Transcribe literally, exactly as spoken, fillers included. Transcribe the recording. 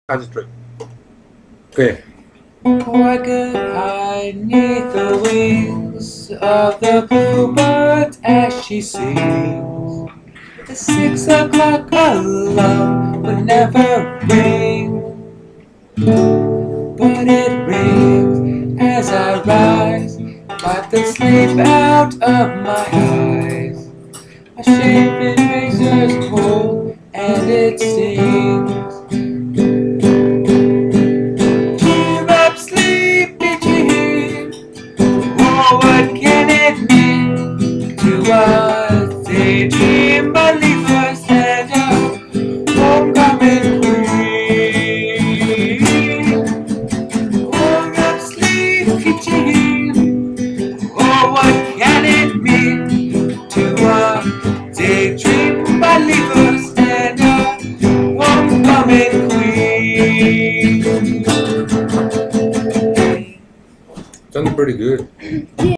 Concentrate. Okay. Oh, I could hide neath the wings of the bluebird as she sings. The six o'clock alarm would never ring, but it rings as I rise, wipe the sleep out of my eyes. My shaving razor's cold and it stings. Cheer up, sleepy Jean. Oh, what can it mean to us? Daydream believers and a homecoming queen. Oh, up, sleepy Jean. Oh, what can it mean to us? Daydream believers and a homecoming queen. Sounded pretty good.